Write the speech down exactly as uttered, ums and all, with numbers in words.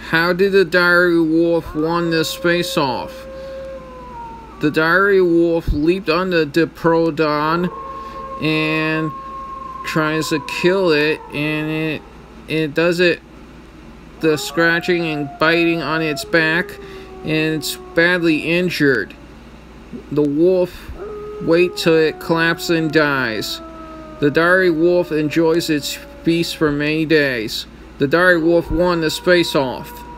How did the dire wolf won this face-off? The dire wolf leaped on the Diporoton and tries to kill it, and it it does it the scratching and biting on its back, and it's badly injured. The wolf waits till it collapses and dies. The dire wolf enjoys its feast for many days. The dire wolf won this face-off.